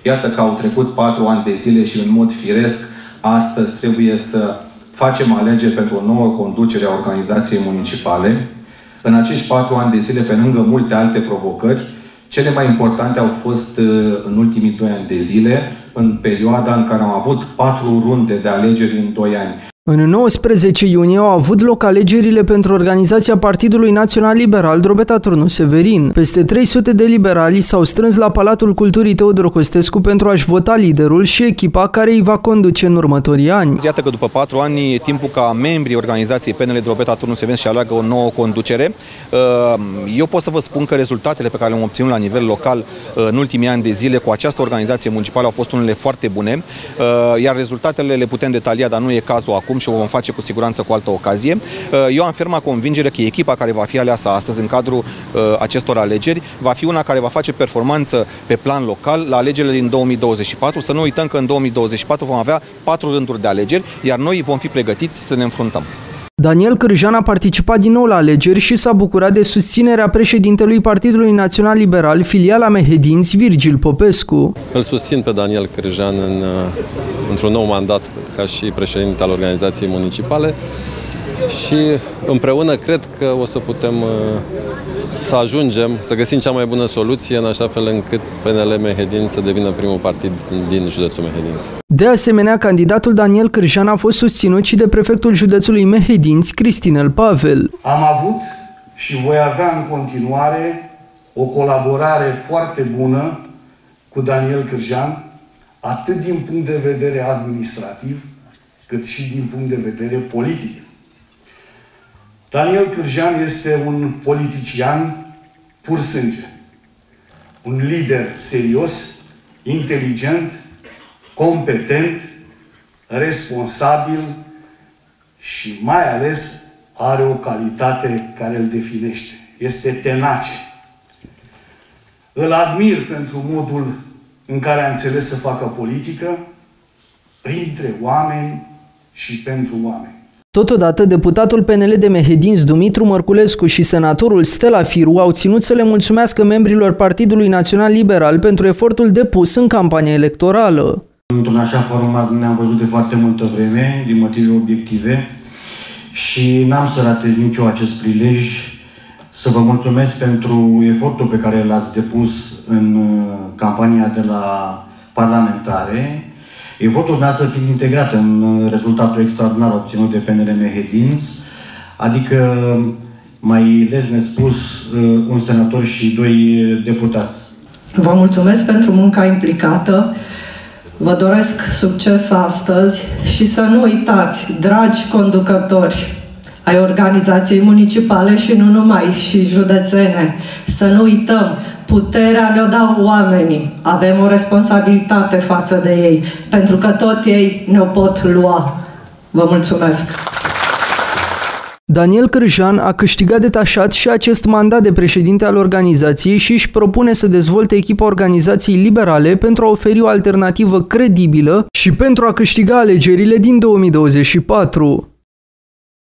Iată că au trecut 4 ani de zile și în mod firesc, astăzi trebuie să facem alegeri pentru o nouă conducere a organizației municipale. În acești 4 ani de zile, pe lângă multe alte provocări, cele mai importante au fost în ultimii 2 ani de zile, în perioada în care am avut 4 runde de alegeri în 2 ani. În 19 iunie au avut loc alegerile pentru organizația Partidului Național Liberal Drobeta Turnu Severin. Peste 300 de liberali s-au strâns la Palatul Culturii Teodor Costescu pentru a-și vota liderul și echipa care îi va conduce în următorii ani. Iată că după 4 ani e timpul ca membrii organizației PNL Drobeta Turnu Severin să aleagă o nouă conducere. Eu pot să vă spun că rezultatele pe care le-am obținut la nivel local în ultimii ani de zile cu această organizație municipală au fost unele foarte bune, iar rezultatele le putem detalia, dar nu e cazul acum și o vom face cu siguranță cu altă ocazie. Eu am ferma convingere că echipa care va fi aleasă astăzi în cadrul acestor alegeri va fi una care va face performanță pe plan local la alegerile din 2024. Să nu uităm că în 2024 vom avea 4 rânduri de alegeri, iar noi vom fi pregătiți să ne înfruntăm. Daniel Cârjan a participat din nou la alegeri și s-a bucurat de susținerea președintelui Partidului Național Liberal, filiala Mehedinți, Virgil Popescu. Îl susțin pe Daniel Cârjan într-un nou mandat ca și președinte al organizației municipale și împreună cred că o să putem să ajungem, să găsim cea mai bună soluție în așa fel încât PNL Mehedinți să devină primul partid din județul Mehedinți. De asemenea, candidatul Daniel Cârjan a fost susținut și de prefectul județului Mehedinți, Cristinel Pavel. Am avut și voi avea în continuare o colaborare foarte bună cu Daniel Cârjan, atât din punct de vedere administrativ, cât și din punct de vedere politic. Daniel Cârjan este un politician pur sânge, un lider serios, inteligent, competent, responsabil și mai ales are o calitate care îl definește. Este tenace. Îl admir pentru modul în care a înțeles să facă politică printre oameni și pentru oameni. Totodată, deputatul PNL de Mehedinți, Dumitru Mărculescu, și senatorul Stella Firu au ținut să le mulțumească membrilor Partidului Național Liberal pentru efortul depus în campania electorală. Într-un așa format ne-am văzut de foarte multă vreme, din motive obiective, și n-am să ratez nicio acest prilej să vă mulțumesc pentru efortul pe care l-ați depus în campania de la parlamentare, efortul noastră fiind integrat în rezultatul extraordinar obținut de PNL Mehedinți, adică, mai lesne spus, un senator și 2 deputați. Vă mulțumesc pentru munca implicată, vă doresc succes astăzi și să nu uitați, dragi conducători ai organizației municipale și nu numai, și județene, să nu uităm, puterea ne-o dau oamenii, avem o responsabilitate față de ei, pentru că tot ei ne-o pot lua. Vă mulțumesc! Daniel Cârjan a câștigat detașat și acest mandat de președinte al organizației și își propune să dezvolte echipa organizației liberale pentru a oferi o alternativă credibilă și pentru a câștiga alegerile din 2024.